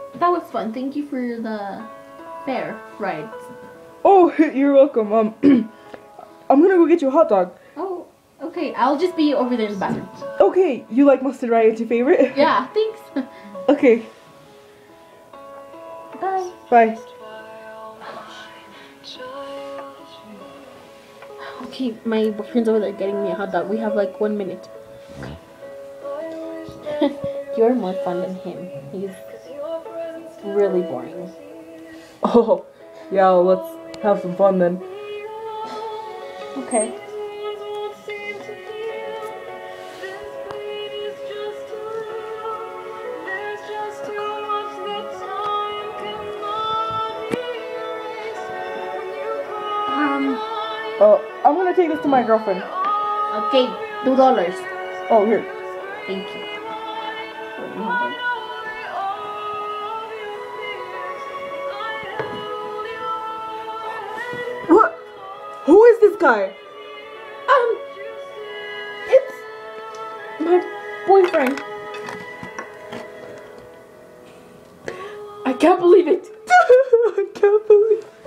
That was fun. Thank you for the fair ride. Oh, you're welcome. I'm gonna go get you a hot dog. Oh, okay. I'll just be over there in the bathroom. Okay, you like mustard, right? It's your favorite? Yeah, thanks. Okay. Bye. Bye. Okay, my boyfriend's over there getting me a hot dog. We have like 1 minute. You're more fun than him. He's really boring. Oh, yeah, let's have some fun then. Okay. I'm gonna take this to my girlfriend. Okay, $2. Oh, here. Thank you. What? Who is this guy? It's my boyfriend. I can't believe it. I can't believe it.